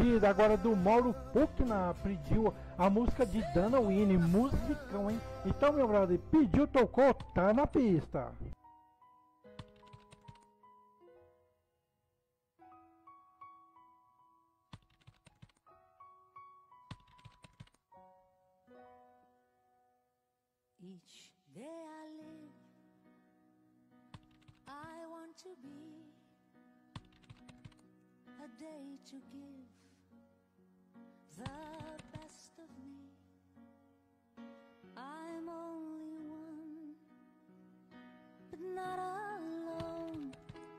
Vida, agora do Mauro Puckna, pediu a música de Dana Winnie, musicão, hein? Então, meu brother, pediu, tocou, tá na pista. Each day I live, I want to be a day to give the best of me. I'm only one, but not alone.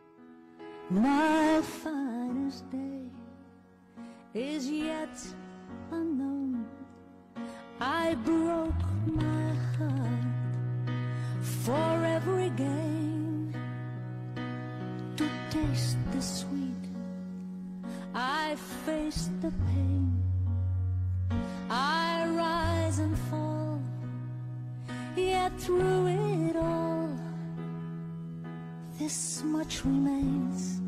My finest day is yet unknown. I broke my heart for every gain. To taste the sweet, I faced the pain. I rise and fall, yet through it all, this much remains.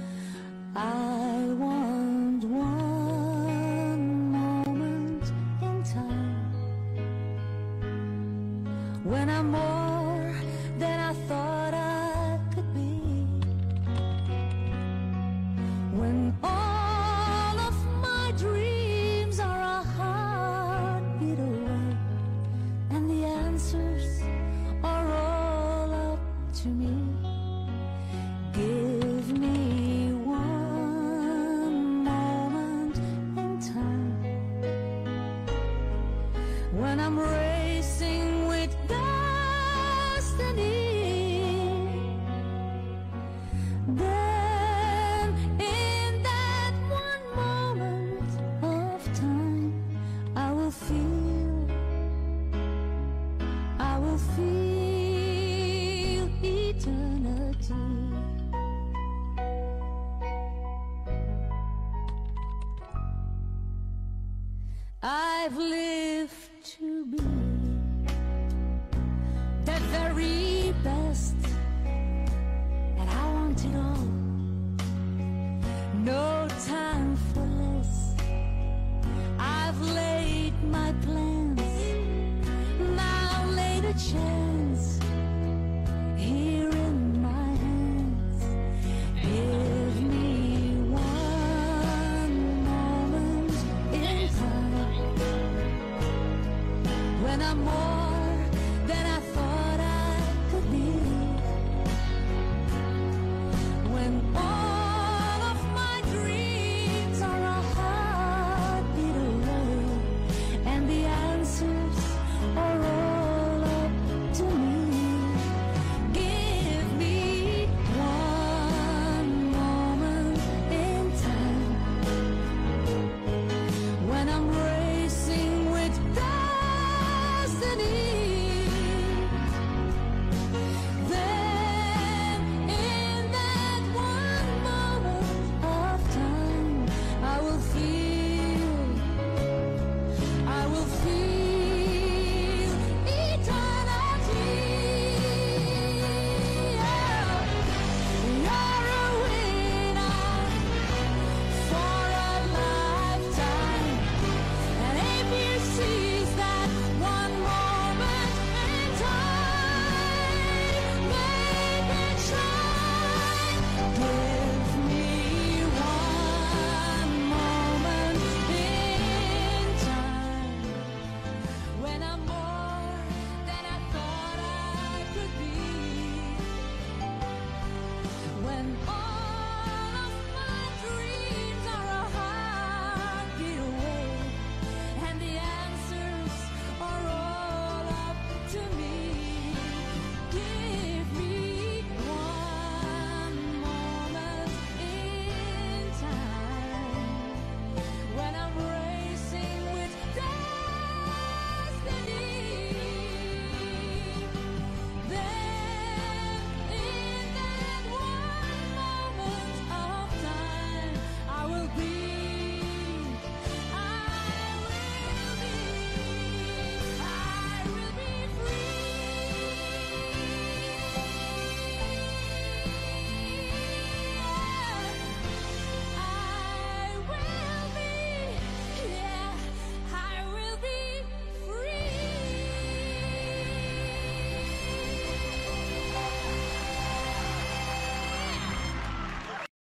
I want one moment in time, when I'm more than I thought I could be, when all of my dreams are a heartbeat away, and the answers are all up to me. Give me one moment in time, when I'm racing with destiny. Then in that one moment of time, I will feel eternity. I've lived to be